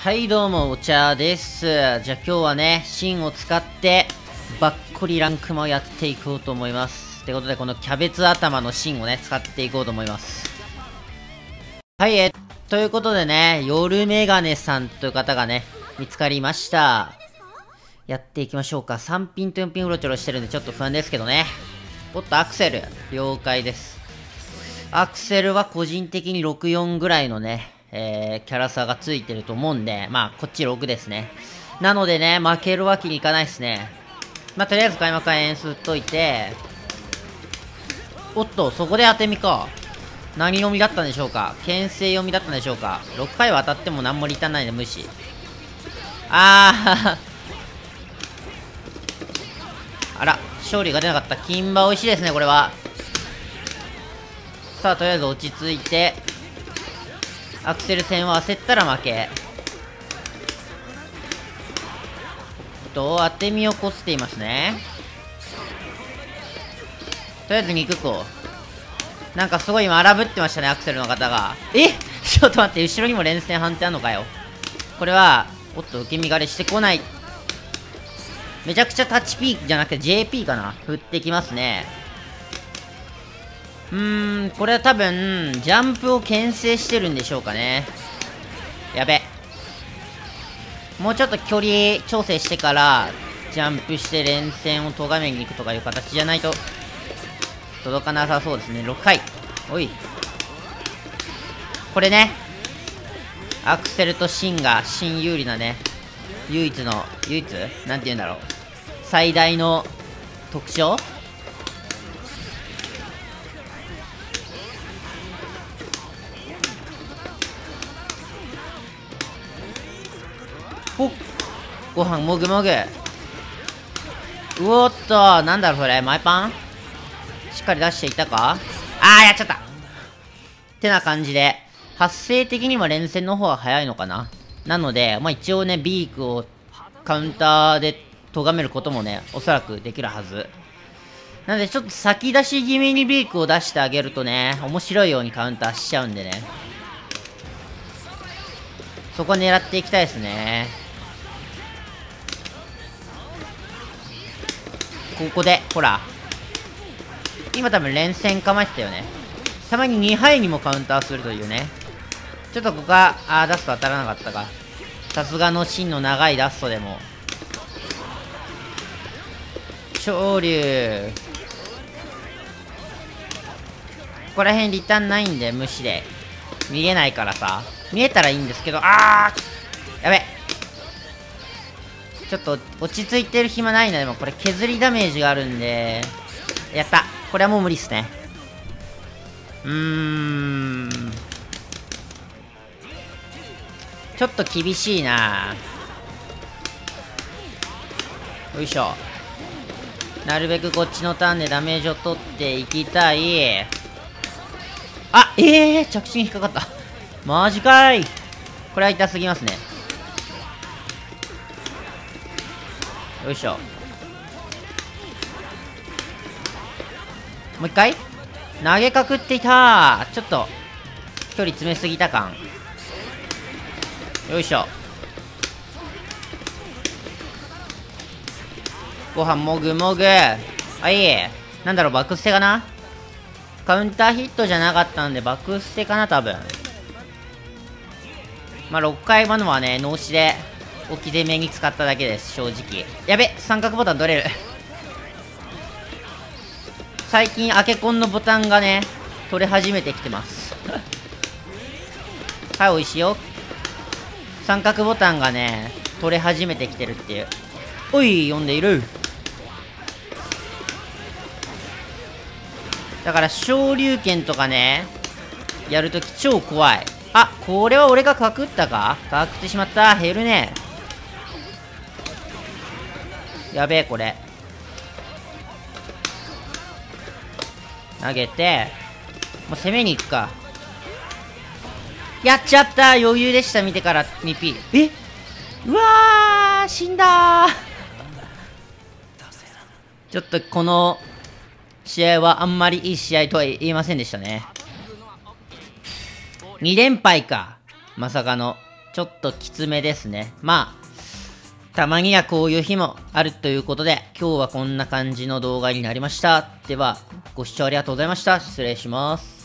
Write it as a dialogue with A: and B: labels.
A: はいどうも、お茶です。じゃあ今日はね、芯を使って、ばっこりランクもやっていこうと思います。ってことで、このキャベツ頭の芯をね、使っていこうと思います。はい、ということでね、夜メガネさんという方がね、見つかりました。やっていきましょうか。3ピンと4ピンうろちょろしてるんで、ちょっと不安ですけどね。おっと、アクセル。了解です。アクセルは個人的に64ぐらいのね、キャラ差がついてると思うんで、まあ、こっち6ですね。なのでね、負けるわけにいかないですね。まあ、とりあえず開幕開演すっといて、おっと、そこで当て身か。何読みだったんでしょうか。牽制読みだったんでしょうか。6回は当たっても何もリターンないんで無視。あら、勝利が出なかった。金馬美味しいですね、これは。さあ、とりあえず落ち着いて、アクセル戦は焦ったら負け。当て身をこすっていますね。とりあえず肉こう。なんかすごい今荒ぶってましたね、アクセルの方が。ちょっと待って、後ろにも連戦判定あんのかよ。これは、おっと、受け身狩りしてこない。めちゃくちゃタッチ P じゃなくて JP かな。振ってきますね。これは多分、ジャンプを牽制してるんでしょうかね。やべ。もうちょっと距離調整してから、ジャンプして連戦を咎めに行くとかいう形じゃないと、届かなさそうですね。6回。おい。これね、アクセルとシンが、シン有利なね、唯一なんて言うんだろう。最大の特徴ご飯もぐもぐ。うおっと、なんだろうそれ、前パンしっかり出していたか。やっちゃったってな感じで、発生的には連戦の方が早いのかな。なので、まあ一応ね、ビークをカウンターで咎めることもね、おそらくできるはず。なので、ちょっと先出し気味にビークを出してあげるとね、面白いようにカウンターしちゃうんでね。そこは狙っていきたいですね。ここで、ほら。今多分連戦構えてたよね。たまに2敗にもカウンターするというね。ちょっとここは、ダスト当たらなかったか。さすがの芯の長いダストでも。昇竜。ここら辺リターンないんで、無視で。見えないからさ。見えたらいいんですけど、やべ。ちょっと落ち着いてる暇ないな。でもこれ削りダメージがあるんで。やった。これはもう無理っすね。ちょっと厳しいな。よいしょ。なるべくこっちのターンでダメージを取っていきたい。着地に引っかかった。マジかい。これは痛すぎますね。よいしょ。もう一回投げかくっていた。ちょっと距離詰めすぎた感。よいしょ。ご飯もぐもぐ。なんだろう、バックステかな。カウンターヒットじゃなかったんでバックステかな多分。まあ6回まのはね、脳死で置き攻めに使っただけです、正直。やべ、三角ボタン取れる。最近アケコンのボタンがね、取れ始めてきてます。はい、おいしいよ。三角ボタンがね、取れ始めてきてるっていう。おい、読んでいる。だから、昇竜拳とかね、やるとき超怖い。これは俺がかくったか。かくってしまった。減るね。やべえ、これ。投げて、もう攻めに行くか。やっちゃった。余裕でした、見てから 2P。うわー、死んだー。ちょっとこの試合はあんまりいい試合とは言えませんでしたね。2連敗か。まさかの。 ちょっときつめですね。まあ、たまにはこういう日もあるということで、今日はこんな感じの動画になりました。では、ご視聴ありがとうございました。失礼します。